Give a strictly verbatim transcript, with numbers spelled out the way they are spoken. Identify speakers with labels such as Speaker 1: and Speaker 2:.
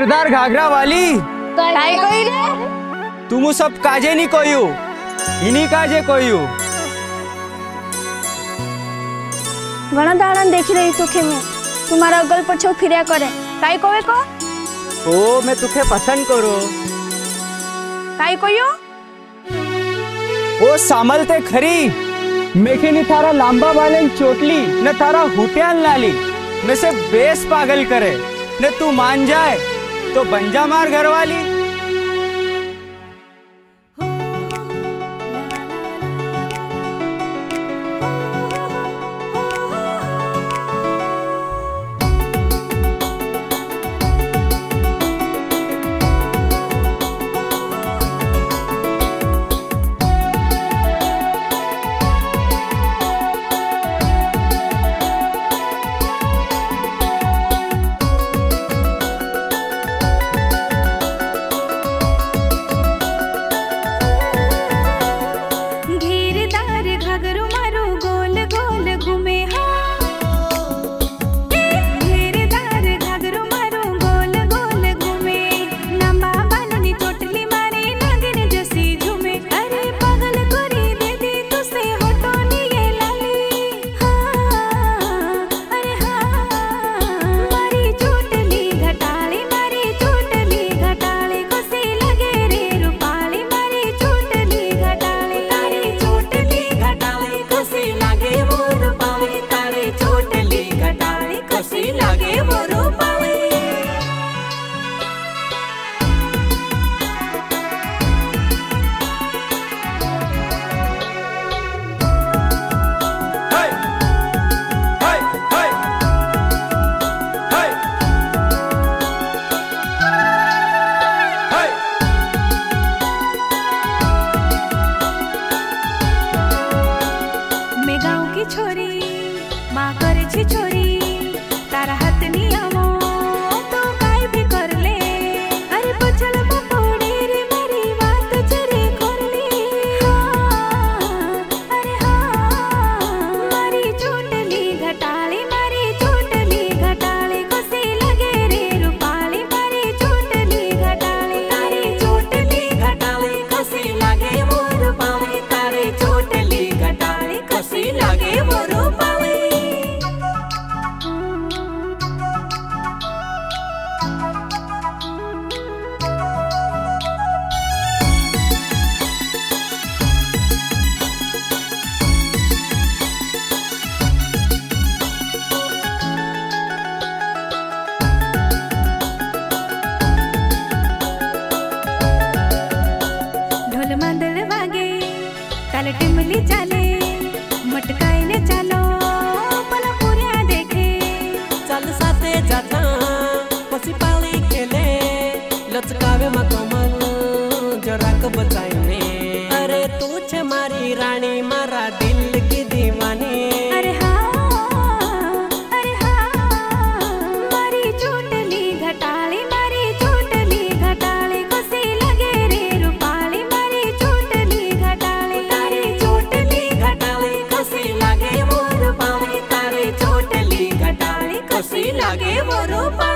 Speaker 1: घेरदार घाघरा वाली
Speaker 2: काय कोई रे
Speaker 1: तुम सब काजे नहीं कोयू इनी काजे कोयू
Speaker 2: घणा दाड़न देखी रही तुखे में तुम्हारा अगल पछो फिरिया करे काय कोवे को
Speaker 1: ओ मैं तुखे पसंद करो
Speaker 2: काय कोयो
Speaker 1: ओ सामलते खरी मेखे नी थारा लांबा बालन चोटली न थारा हुटियान लाली में से बेस पागल करे न तू मान जाए तो बन जा मार घर वाली।
Speaker 3: लागे वो रूपा